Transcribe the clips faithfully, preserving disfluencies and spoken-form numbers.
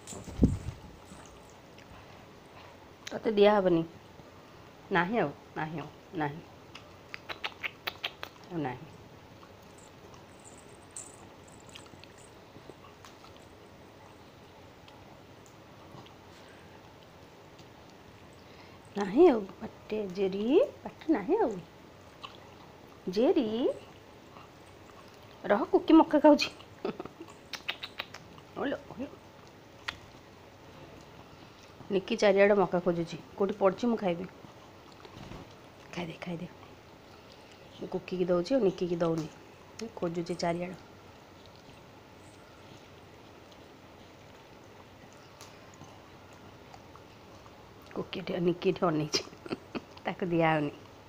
तते दिया हेनी नहीं आउ नहीं आउ नहीं नहीं नहीं आउ पट्टे जेरी पट्टे नहीं आउ जेरी रह कुकी मक्का खाऊची ओलो निक्की चारिआड मक्का खोजुची कोठी पड़ची मु खाइबी खाइदे खाइदे कुकी की दौची और निक्की की दौनी खोजुची चारिआड कुकी निक्की अनेई ताको दिया होनी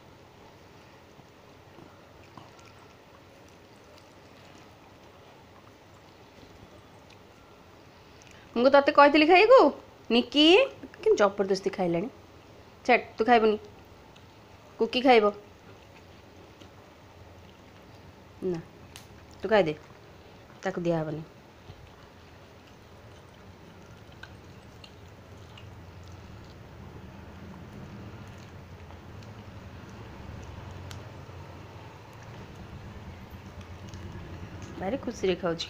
मुझे तते कही खाइबू निक्की कि जबरदस्ती खाइला चट तू खाइबनी कुकी खाइब ना तू खाइदे ताको दिया हेनी भारी खुशी रे खाऊची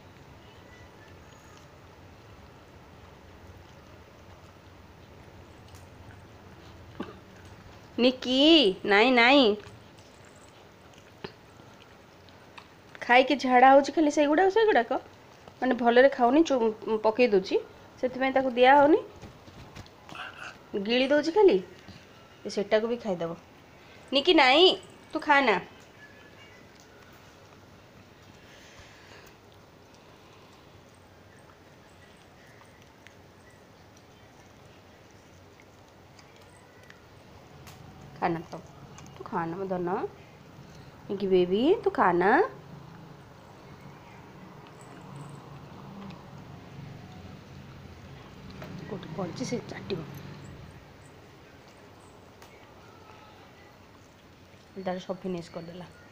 निक्की नाई नाई खाई के झाड़ा हो खाली से गुड़ा से गुड़ाक माने भलरे खाऊनी पकई दूची से दिया होनी गिली दौची खाली सेटा को भी खाईदेव निक्की नाई तू खाना खाना तो तू खाना मैं धन निक्की बेबी तू खाना कोठी पड़ी से चाटिब तार सब फिनिश करदेला।